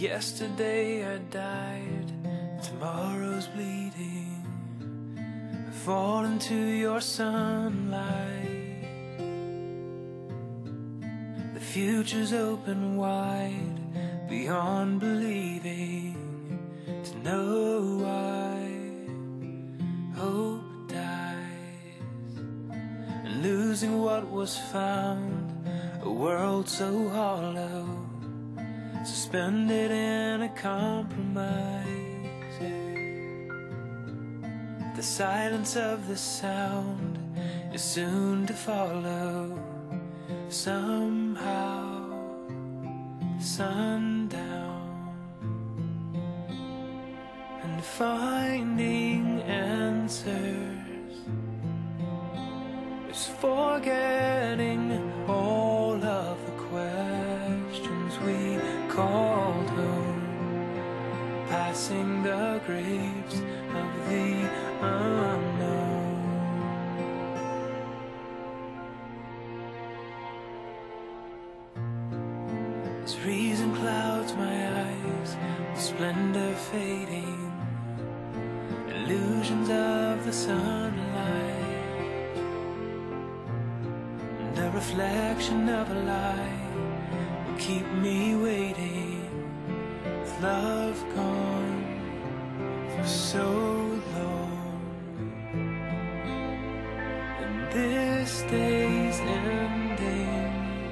Yesterday I died, tomorrow's bleeding. I fall into your sunlight. The future's open wide, beyond believing. To know why hope dies, and losing what was found, a world so hollow, suspended in a compromise. The silence of the sound is soon to follow. Somehow, sundown, and finding answers is forgetting all of the questions we called home, passing the graves of the unknown. As reason clouds my eyes with splendor fading, illusions of the sunlight, and the reflection of a lie will keep me waiting, with love gone for so long. And this day's ending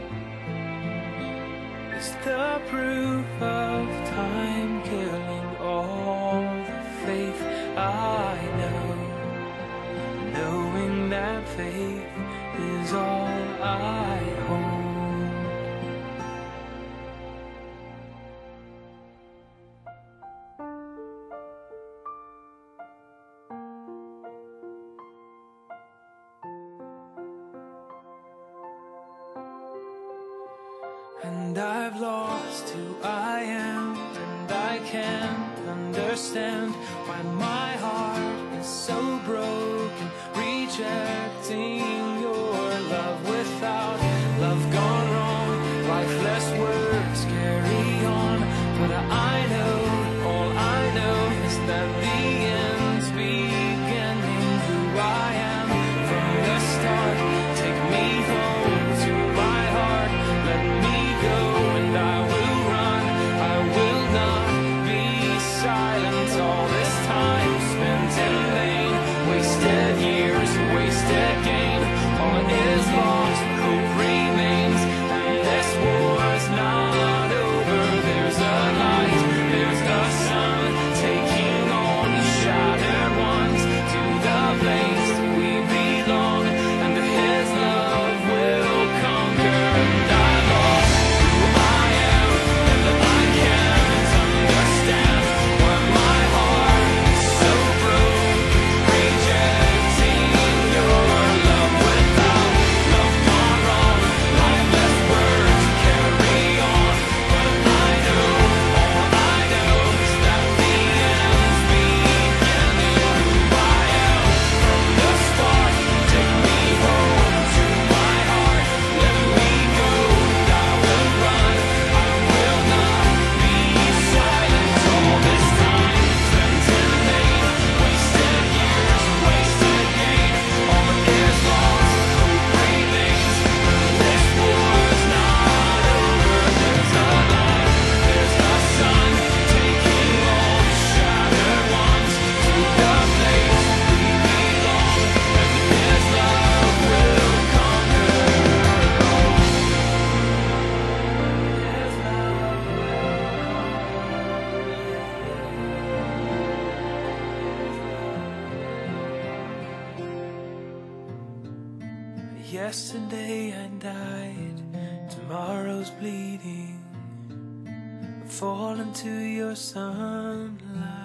is the proof of time killing all the faith I know, knowing that faith is all I hold. And I've lost who I am, and I can't understand why my heart is so broken, rejecting your love without love gone wrong. Lifeless words carry on, but I know, all I know is that the end's beginning. Who I am from the start, take me home to my heart, let me go, and I will run, I will not be silent. All this time spent in vain, wasted years, wasted gain. All is lost, hope remains, and this war's not over. There's a light, there's the sun, taking all the shattered ones to the place we belong, and his love will conquer. And I lost who I am, and I can't understand why my heart is so broke, rejecting your love without love gone wrong. Lifeless words carry on, but I know, all I know is that the end's beginning. Who I am from the start, take me home to my heart, let me go, and I will run, I will not be silent. All this time spent in vain, wasted years, wasted gain. All is lost, hope remains, and this war's not over. There's a light, there's the sun, taking all the shattered ones to the place we belong, and his love will conquer. His love will conquer. Yesterday I died, tomorrow's bleeding. I fall into your sunlight.